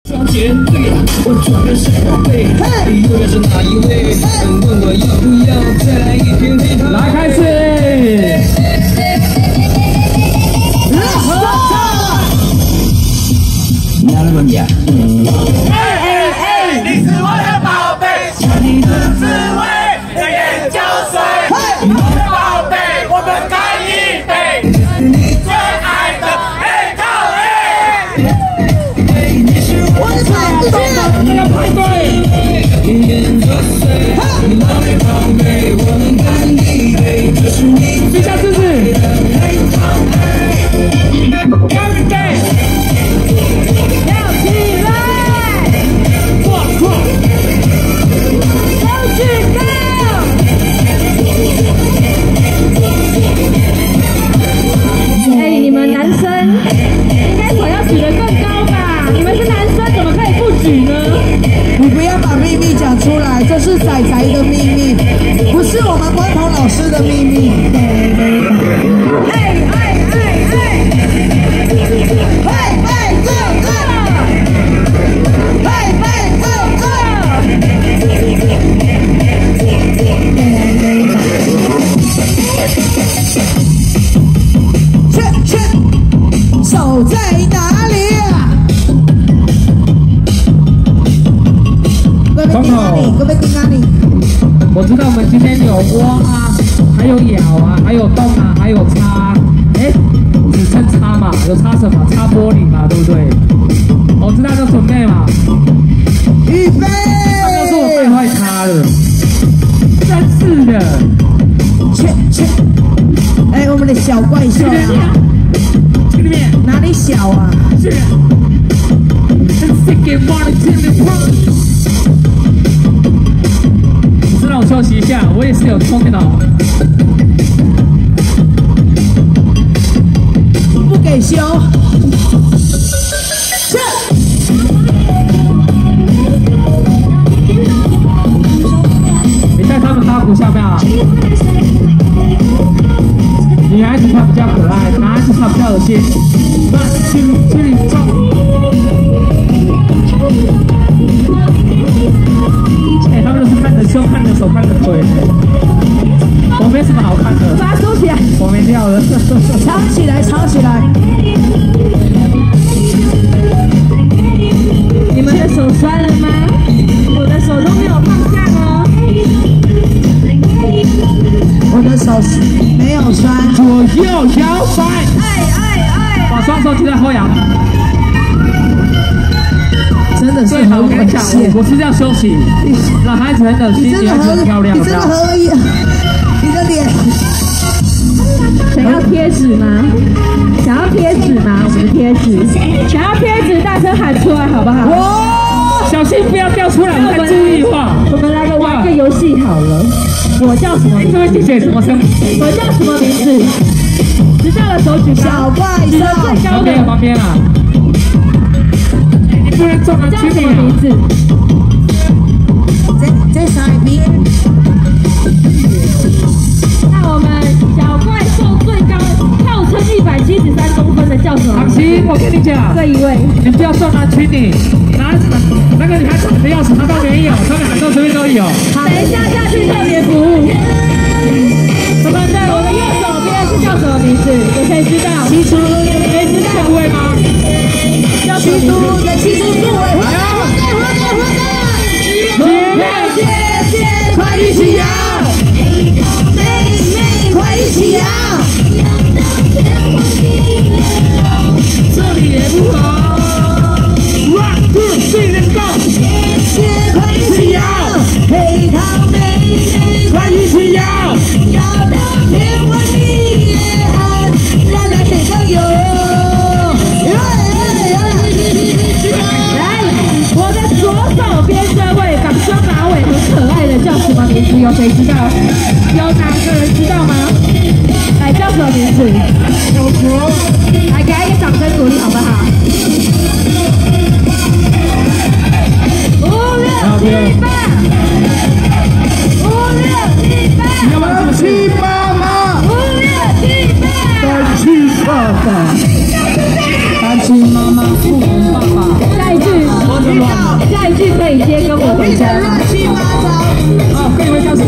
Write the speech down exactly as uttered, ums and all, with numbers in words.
绝对，我专门是宝贝，永远是哪一位？问我要不要再来一瓶黑糖？ 来开始。 拿了问呀。 哎哎哎，你是我的宝贝，想你的滋味，热眼胶水。我的宝贝，我们干一杯，你最爱的黑桃 A。你是我的宝贝，你要排队。一言作祟，宝贝宝贝，我们干一杯，这是你最爱的黑桃 A。干一杯。 这是仔仔的秘密，不是我们关头老师的秘密。哎哎哎哎！哎哎 go go！ 哎哎 go go！ 去去，手在哪里？ 光头， 各位听哪里？ 我知道我们今天有挖啊，还有咬啊，还有动啊，还有擦。哎，只剩擦嘛？有擦什么？擦玻璃嘛，对不对？我知道就准备嘛。 预备。 他告诉我带坏擦了，真是的。 切切。哎，我们的小怪兽啊！ 这里面哪里小啊？ 是。让我休息一下，我也是有冲的。 不给休。是。 你带他们打鼓下面啊？女孩子她比较可爱，男孩子他比较恶心。那心心里装。哎，他们都是看着胸、看着手、看着腿。我没什么好看的。 把它收起来。 我没掉了。 藏起来，藏起来。 你们的手酸了吗？我的手都没有放下哦。 我的手没有酸。 左右摇摆。 哎哎哎！ 把双手举在后仰。 真的是很我跟你讲，我是要休息。男孩子很恶心，女孩子很漂亮。 你真的很，你的脸。 想要贴纸吗？想要贴纸吗？我们的贴纸。想要贴纸，大声喊出来好不好？ 哇！小心不要掉出来，我们注意话。 我们来个玩个游戏好了。我叫什么？ 这位姐姐什么声？ 我叫什么名字？知道了，手举高。 小怪兽。 最高的。 旁边啊。不能撞上去。 叫什么名字？ 在在上边。 那我们小怪兽最高号称一百七十三公分的叫什么？ 唐琪，我跟你讲， 这一位， 你不要撞他群里，拿那个女孩子的钥匙，他都没有，他们很多随便都有。 等一下下去特别服务。我们的我的右手边是叫什么名字？有谁知道？ 七叔， 谁知道？ 这位吗？ 叫七叔，的七叔是我。姐姐，快一起摇！妹妹，快一起摇！ 这里也不好。One two three let's go！ 姐姐，快一起摇！黑桃妹妹，快一起摇！摇到天昏地暗，让那天更有。 来，我的左手边这位绑双马尾很可爱的叫什么名字？有谁知道？有哪个人知道吗？来，叫什么名字？ 小卓， 来给他一个掌声鼓励好不好？五六七八，五六七八， 要不然七妈妈， 五六七八， 单亲爸爸，单亲妈妈，父母爸爸。 下一句。 可以先跟我回家吗？ 好，跟你们讲什么？